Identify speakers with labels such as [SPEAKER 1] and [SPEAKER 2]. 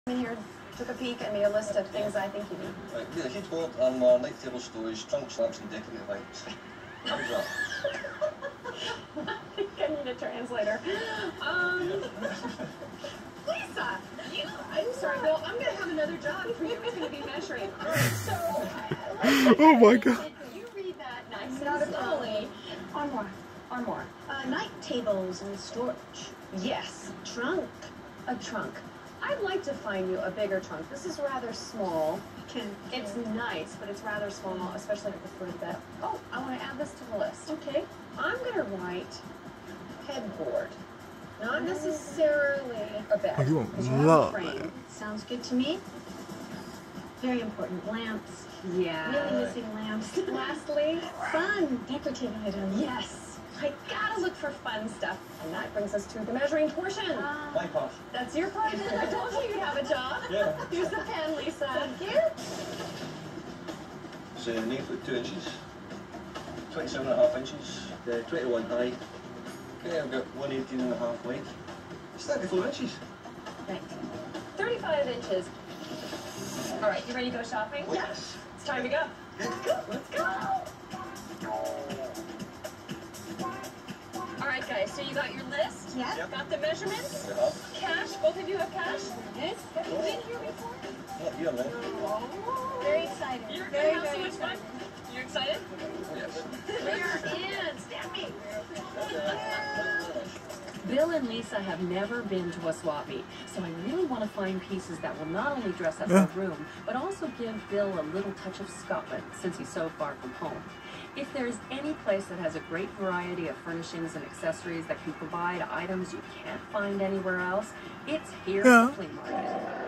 [SPEAKER 1] In here, took a peek, and made a list of things I think you need.
[SPEAKER 2] Right, we have a huge board, armoire, night table storage, trunks, lamps and decorative items. How's that?
[SPEAKER 1] I think I need a translator. Lisa, I'm sorry, Bill, I'm going to have another job for you. It's going to be measuring. So,
[SPEAKER 3] oh my God.
[SPEAKER 1] You read that nice and slowly. Armoire.
[SPEAKER 4] Night tables and storage.
[SPEAKER 1] Yes.
[SPEAKER 4] Trunk.
[SPEAKER 1] A trunk. I'd like to find you a bigger trunk. This is rather small. It's nice, but it's rather small, especially for the bed. Oh, I want to add this to the list.
[SPEAKER 4] Okay.
[SPEAKER 1] I'm going to write headboard. Not necessarily a bed.
[SPEAKER 3] Oh, you won't
[SPEAKER 1] because you have a
[SPEAKER 3] love
[SPEAKER 1] frame.
[SPEAKER 3] it.
[SPEAKER 4] Sounds good to me. Very important. Lamps.
[SPEAKER 1] Yeah.
[SPEAKER 4] Really missing lamps.
[SPEAKER 1] Lastly,
[SPEAKER 4] Fun. Decorative items.
[SPEAKER 1] yes. I gotta look for fun stuff. And that brings us to the measuring portion.
[SPEAKER 2] My part.
[SPEAKER 1] That's your part. I told you you'd have a job.
[SPEAKER 2] Yeah.
[SPEAKER 1] Here's the pen, Lisa.
[SPEAKER 4] Thank you.
[SPEAKER 2] It's 9 foot 2 inches, 27.5 inches, 21 high. Okay, I've got 118.5 wide. It's 34 inches.
[SPEAKER 4] Right.
[SPEAKER 1] 35 inches. All right, you ready to go shopping?
[SPEAKER 2] Yes.
[SPEAKER 1] It's time to go. Let's go. All right, guys, so you got your list?
[SPEAKER 4] Yeah.
[SPEAKER 2] Yep.
[SPEAKER 1] Got the measurements?
[SPEAKER 2] We have.
[SPEAKER 1] Cash? Both of you have cash?
[SPEAKER 4] Yes.
[SPEAKER 1] Have you been here before?
[SPEAKER 2] Not here, man.
[SPEAKER 1] Oh.
[SPEAKER 4] Very excited.
[SPEAKER 1] You're
[SPEAKER 4] very,
[SPEAKER 1] gonna have so
[SPEAKER 4] very
[SPEAKER 1] much fun.
[SPEAKER 4] excited.
[SPEAKER 1] You excited?
[SPEAKER 2] Yes.
[SPEAKER 1] We're in. Stand me.
[SPEAKER 5] Bill and Lisa have never been to a swap meet, so I really want to find pieces that will not only dress up our room, but also give Bill a little touch of Scotland, since he's so far from home. If there's any place that has a great variety of furnishings and accessories that can provide items you can't find anywhere else, it's here at the flea market.